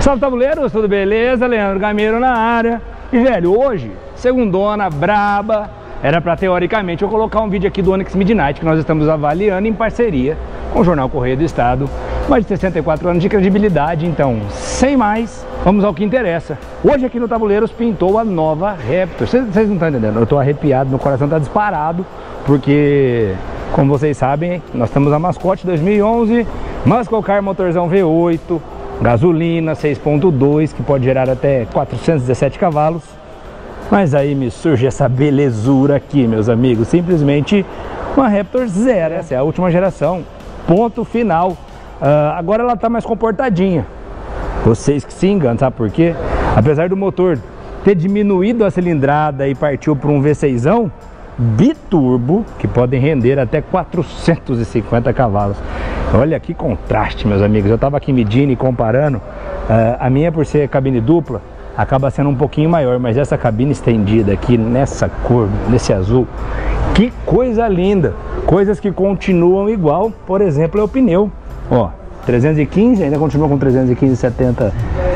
Salve tabuleiros, tudo beleza? Leandro Gameiro na área. E velho, hoje, segundona, braba, era pra teoricamente eu colocar um vídeo aqui do Onix Midnight que nós estamos avaliando em parceria com o Jornal Correio do Estado. Mais de 64 anos de credibilidade, então, sem mais, vamos ao que interessa. Hoje aqui no Tabuleiros pintou a nova Raptor. Vocês não estão entendendo, eu tô arrepiado, meu coração tá disparado, porque, como vocês sabem, nós temos a mascote 2011, Muscle Car motorzão V8, gasolina 6.2, que pode gerar até 417 cavalos. Mas aí me surge essa belezura aqui, meus amigos, simplesmente uma Raptor Zero. Essa é a última geração, ponto final. Agora ela tá mais comportadinha. Vocês que se enganam, sabe por quê? Apesar do motor ter diminuído a cilindrada e partiu para um V6ão biturbo, que podem render até 450 cavalos. Olha que contraste, meus amigos. Eu estava aqui medindo e comparando. A minha, por ser cabine dupla, acaba sendo um pouquinho maior, mas essa cabine estendida aqui nessa cor, nesse azul, que coisa linda. Coisas que continuam igual, por exemplo, é o pneu. Ó, 315, ainda continua com 315/70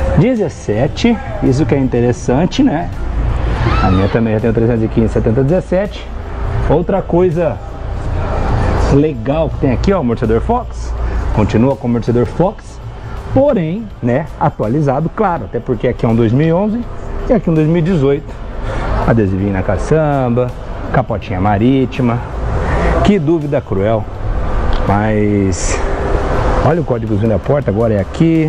17. Isso que é interessante, né? A minha também já tem o 315/70 17. Outra coisa legal que tem aqui, ó, o amortecedor Fox. Continua com o amortecedor Fox, porém, né, atualizado, claro, até porque aqui é um 2011 e aqui um 2018. Adesivinho na caçamba, capotinha marítima. Que dúvida cruel. Mas olha o códigozinho da porta, agora é aqui,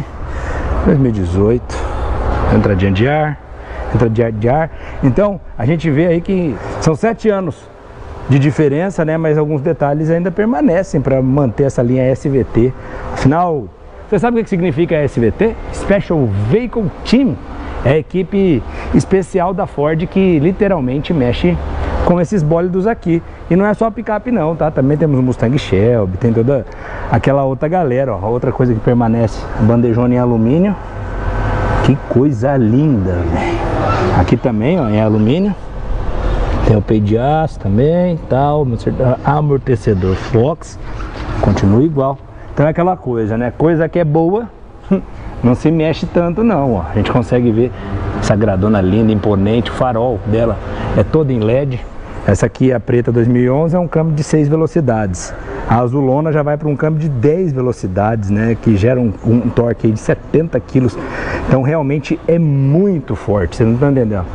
2018. Entradinha de ar, entradinha de ar. Então, a gente vê aí que são 7 anos de diferença, né? Mas alguns detalhes ainda permanecem para manter essa linha SVT. Afinal, você sabe o que significa SVT? Special Vehicle Team. É a equipe especial da Ford que literalmente mexe com esses bólidos aqui. E não é só picape não, tá? Também temos o Mustang Shelby, tem toda aquela outra galera, ó. Outra coisa que permanece, bandejona em alumínio. Que coisa linda, velho. Aqui também, ó, em alumínio. Tem o peito de aço também, tal, amortecedor Fox, continua igual. Então é aquela coisa, né? Coisa que é boa, não se mexe tanto não, ó. A gente consegue ver essa gradona linda, imponente, o farol dela é todo em LED. Essa aqui, a preta 2011, é um câmbio de 6 velocidades. A azulona já vai para um câmbio de 10 velocidades, né? Que gera um torque aí de 70 quilos. Então realmente é muito forte, vocês não estão entendendo?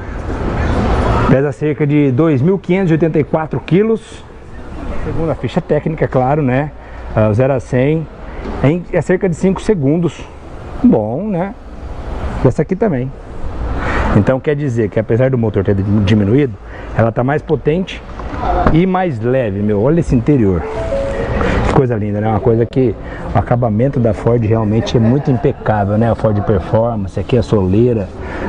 Pesa cerca de 2.584 quilos, segundo a ficha técnica, claro, né? 0 a 100 é cerca de 5 segundos. Bom, né? Essa aqui também. Então quer dizer que apesar do motor ter diminuído, ela tá mais potente e mais leve, meu. Olha esse interior. Que coisa linda, né? Uma coisa que o acabamento da Ford realmente é muito impecável, né? A Ford Performance, aqui a soleira.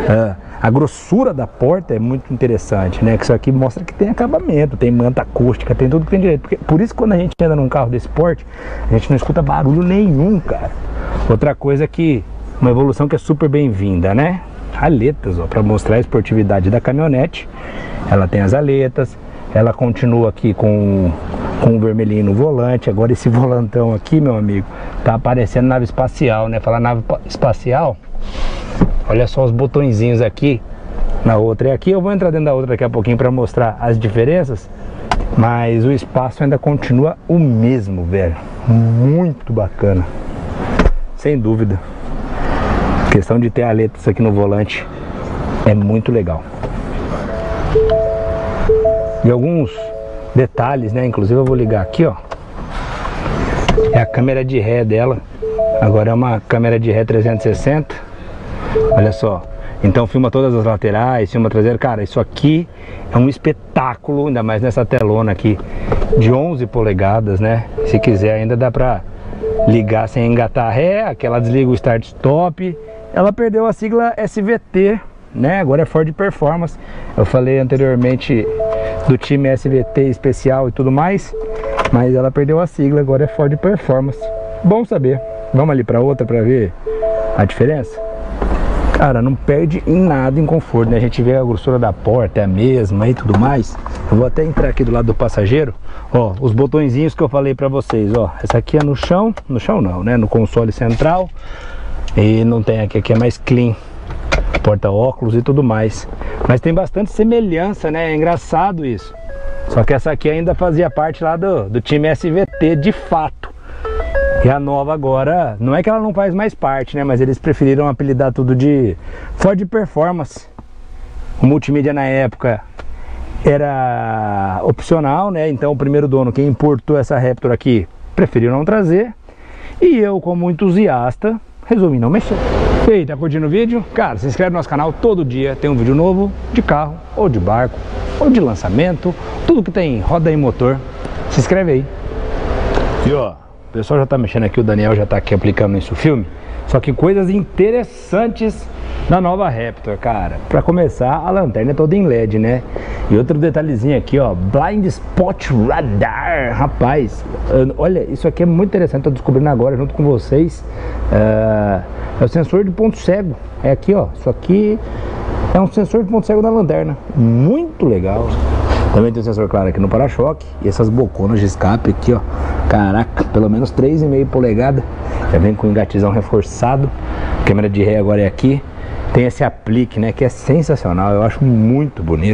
A grossura da porta é muito interessante, né? Que isso aqui mostra que tem acabamento, tem manta acústica, tem tudo que tem direito. Porque, por isso, quando a gente anda num carro desse porte, a gente não escuta barulho nenhum, cara. Outra coisa que, uma evolução que é super bem-vinda, né? Aletas, ó, para mostrar a esportividade da caminhonete. Ela tem as aletas, ela continua aqui com o vermelhinho no volante. Agora esse volantão aqui, meu amigo, tá aparecendo nave espacial, né? Falar nave espacial, olha só os botõezinhos aqui na outra e aqui. Eu vou entrar dentro da outra daqui a pouquinho para mostrar as diferenças, mas o espaço ainda continua o mesmo, velho. Muito bacana, sem dúvida. A questão de ter aletas aqui no volante é muito legal. E alguns detalhes, né? Inclusive eu vou ligar aqui, ó. É a câmera de ré dela. Agora é uma câmera de ré 360. Olha só. Então filma todas as laterais, filma a traseira. Cara, isso aqui é um espetáculo, ainda mais nessa telona aqui de 11 polegadas, né? Se quiser ainda dá pra ligar sem engatar ré. Aquela desliga o start stop. Ela perdeu a sigla SVT, né? Agora é Ford Performance. Eu falei anteriormente do time SVT especial e tudo mais, mas ela perdeu a sigla, agora é Ford Performance. Bom saber. Vamos ali para outra para ver a diferença. Cara, não perde em nada em conforto, né? A gente vê a grossura da porta é a mesma e tudo mais. Eu vou até entrar aqui do lado do passageiro. Ó, os botõezinhos que eu falei para vocês, ó. Essa aqui é no chão não, né? No console central. E não tem aqui é mais clean, porta-óculos e tudo mais. Mas tem bastante semelhança, né? É engraçado isso. Só que essa aqui ainda fazia parte lá do time SVT de fato. E a nova agora, não é que ela não faz mais parte, né? Mas eles preferiram apelidar tudo de Ford Performance. O multimídia na época era opcional, né? Então o primeiro dono, quem importou essa Raptor aqui, preferiu não trazer. E eu, como entusiasta, resolvi não mexer. E aí, tá curtindo o vídeo? Cara, se inscreve no nosso canal, todo dia tem um vídeo novo de carro, ou de barco, ou de lançamento, tudo que tem roda e motor. Se inscreve aí. E ó, o pessoal já tá mexendo aqui, o Daniel já tá aqui aplicando isso no filme. Só que coisas interessantes na nova Raptor, cara. Pra começar, a lanterna é toda em LED, né? E outro detalhezinho aqui, ó, Blind Spot Radar. Rapaz, olha, isso aqui é muito interessante, tô descobrindo agora junto com vocês. É o sensor de ponto cego. É aqui, ó, isso aqui é um sensor de ponto cego da lanterna. Muito legal. Também tem um sensor claro aqui no para-choque. E essas boconas de escape aqui, ó. Caraca, pelo menos 3,5 polegadas. Já vem com engatizão reforçado. A câmera de ré agora é aqui. Tem esse aplique, né, que é sensacional. Eu acho muito bonito.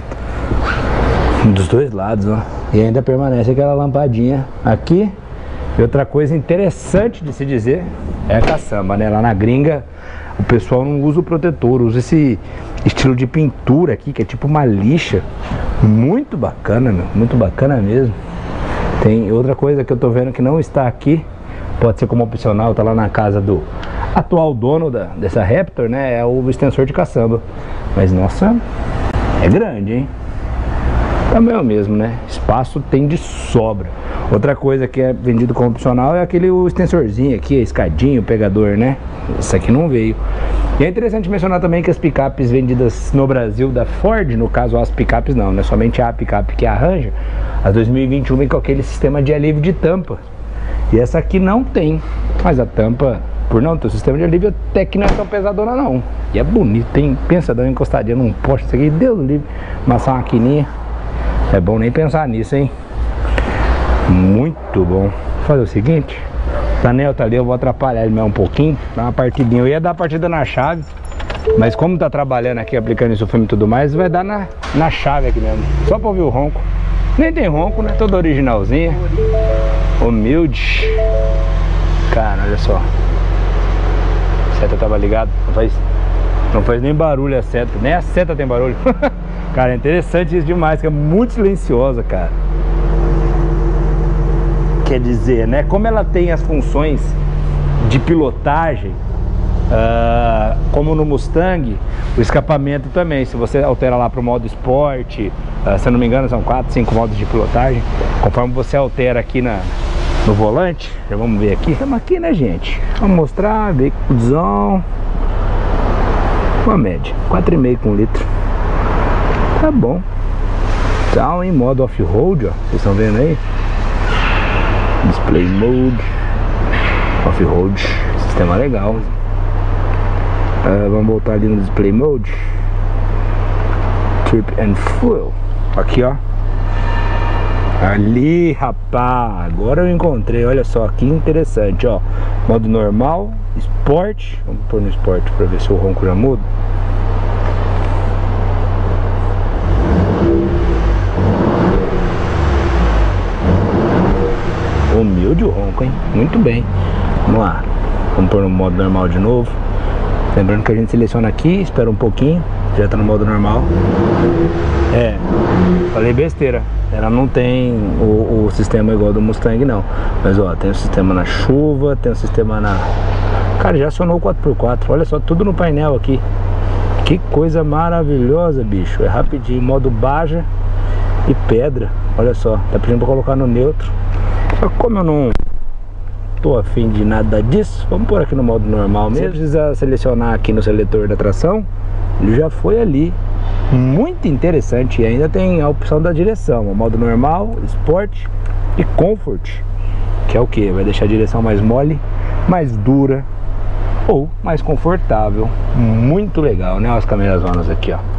Dos dois lados, ó. E ainda permanece aquela lampadinha aqui. E outra coisa interessante de se dizer é a caçamba, né? Lá na gringa o pessoal não usa o protetor, usa esse estilo de pintura aqui, que é tipo uma lixa. Muito bacana, meu, muito bacana mesmo. Tem outra coisa que eu tô vendo que não está aqui, pode ser como opcional, tá lá na casa do atual dono dessa Raptor, né? É o extensor de caçamba. Mas nossa, é grande, hein? Também é o mesmo, né? Espaço tem de sobra. Outra coisa que é vendido como opcional é aquele o extensorzinho aqui, a escadinha, o pegador, né? Isso aqui não veio. E é interessante mencionar também que as picapes vendidas no Brasil da Ford, no caso as picapes não, né? Somente a picape que arranja, a 2021 vem com aquele sistema de alívio de tampa. E essa aqui não tem, mas a tampa, por não ter o sistema de alívio, até que não é tão pesadona não. E é bonito, tem, pensa, dando uma encostadinha num poste, isso aqui, Deus do livre, amassar uma maquininha. É bom nem pensar nisso, hein? Muito bom. Vou fazer o seguinte, o Daniel tá ali, eu vou atrapalhar ele mais um pouquinho, dar uma partidinha. Eu ia dar a partida na chave, mas como tá trabalhando aqui, aplicando isso no filme e tudo mais, vai dar na chave aqui mesmo, só pra ouvir o ronco. Nem tem ronco, né? Toda originalzinha, humilde. Cara, olha só, a seta tava ligada, não faz nem barulho a seta, nem a seta tem barulho. Cara, é interessante isso demais, que é muito silenciosa, cara. Quer dizer, né? Como ela tem as funções de pilotagem, como no Mustang, o escapamento também. Se você altera lá para o modo esporte, se eu não me engano são 4, 5 modos de pilotagem. Conforme você altera aqui no volante, já vamos ver aqui. Estamos aqui, né, gente? Vamos mostrar, veículozão. Uma média, 4,5 com litro. Tá bom. Tá em modo off-road, ó. Vocês estão vendo aí? Display mode, off-road, sistema legal. Vamos voltar ali no display mode. Trip and fuel. Aqui, ó. Ali, rapaz. Agora eu encontrei. Olha só que interessante, ó. Modo normal, esporte. Vamos pôr no esporte para ver se o ronco já muda. Humilde o ronco, hein? Muito bem. Vamos lá. Vamos pôr no modo normal de novo. Lembrando que a gente seleciona aqui, espera um pouquinho. Já tá no modo normal. Falei besteira. Ela não tem o sistema igual do Mustang, não. Mas ó, tem o sistema na chuva, tem o sistema na... Cara, já acionou o 4x4. Olha só, tudo no painel aqui. Que coisa maravilhosa, bicho. É rapidinho. Modo Baja e pedra. Olha só, tá pedindo pra colocar no neutro. Só que como eu não tô afim de nada disso, vamos pôr aqui no modo normal mesmo. Você precisa selecionar aqui no seletor da tração. Ele já foi ali. Muito interessante. E ainda tem a opção da direção, o modo normal, Sport e Comfort, que é o que? Vai deixar a direção mais mole, mais dura ou mais confortável. Muito legal, né? As câmeras zonas aqui, ó.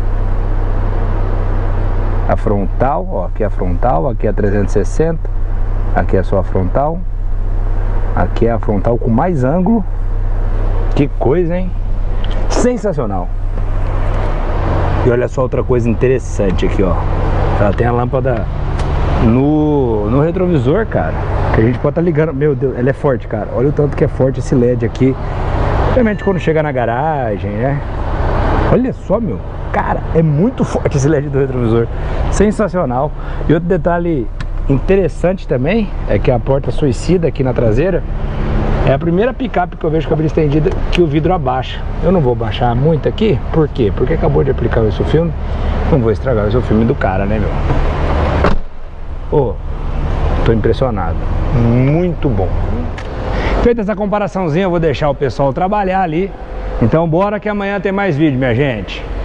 A frontal, ó, aqui é a frontal, aqui é a 360. Aqui é só a frontal. Aqui é a frontal com mais ângulo, Que coisa, hein? Sensacional. E olha só outra coisa interessante aqui, ó. Ela tem a lâmpada no retrovisor, cara, que a gente pode estar ligando. Meu Deus, ela é forte, cara. Olha o tanto que é forte esse LED aqui. Realmente quando chega na garagem, né? Olha só, meu. Cara, é muito forte esse LED do retrovisor. Sensacional. E outro detalhe interessante também é que a porta suicida aqui na traseira é a primeira picape que eu vejo com a cabine estendida que o vidro abaixa. Eu não vou baixar muito aqui. Por quê? Porque acabou de aplicar o filme. Não vou estragar o filme do cara, né, meu? Ô, tô impressionado. Muito bom. Feita essa comparaçãozinha, eu vou deixar o pessoal trabalhar ali. Então bora que amanhã tem mais vídeo, minha gente.